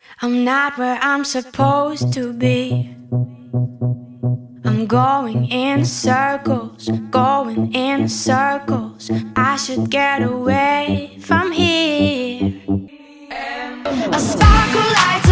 I'm not where I'm supposed to be. I'm going in circles, going in circles. I should get away from here. A sparkle lights